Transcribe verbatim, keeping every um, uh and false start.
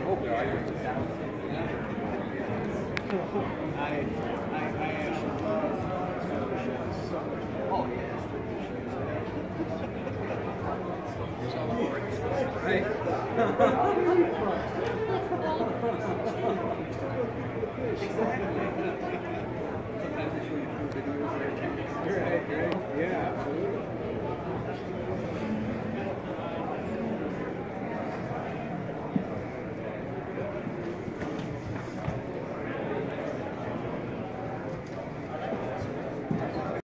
hope there are. I, I, I actually love oh, yeah. Right. Exactly.